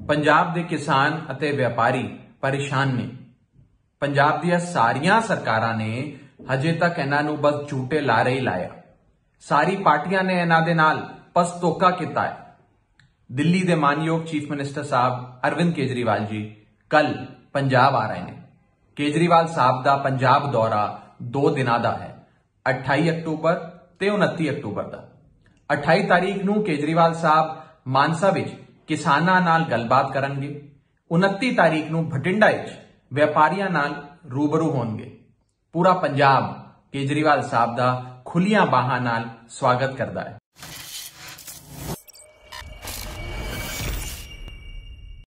पंजाब के किसान ਅਤੇ व्यापारी परेशान ने। पंजाब ਦੀਆਂ ਸਾਰੀਆਂ ਸਰਕਾਰਾਂ ਨੇ ਹਜੇ ਤੱਕ ਇਹਨਾਂ ਨੂੰ ਬਸ ਝੂਟੇ ਲਾਰੇ ਹੀ ਲਾਇਆ। ਸਾਰੀ ਪਾਰਟੀਆਂ ਨੇ ਇਹਨਾਂ ਦੇ ਨਾਲ ਬਸ ਧੋਖਾ ਕੀਤਾ ਹੈ। ਦਿੱਲੀ ਦੇ ਮਾਨਯੋਗ ਚੀਫ ਮਿਨਿਸਟਰ ਸਾਹਿਬ ਅਰਵਿੰਦ ਕੇਜਰੀਵਾਲ ਜੀ ਕੱਲ ਪੰਜਾਬ ਆ ਰਹੇ ਨੇ। ਕੇਜਰੀਵਾਲ ਸਾਹਿਬ ਦਾ ਪੰਜਾਬ ਦੌਰਾ 2 ਦਿਨਾਂ ਦਾ ਹੈ, 28 ਅਕਤੂਬਰ ਤੇ 29 ਅਕਤੂਬਰ ਦਾ। 28 ਤਾਰੀਖ ਨੂੰ ਕੇਜਰੀਵਾਲ ਸਾਹਿਬ ਮਾਨਸਾ ਵਿੱਚ ਕਿਸਾਨਾਂ ਨਾਲ ਗੱਲਬਾਤ ਕਰਨਗੇ। 29 ਤਾਰੀਖ ਨੂੰ ਬਠਿੰਡਾ ਵਿੱਚ व्यापारियों नाल रूबरू होंगे। पूरा पंजाब केजरीवाल साहब दा खुलियां बाहां नाल स्वागत करता है।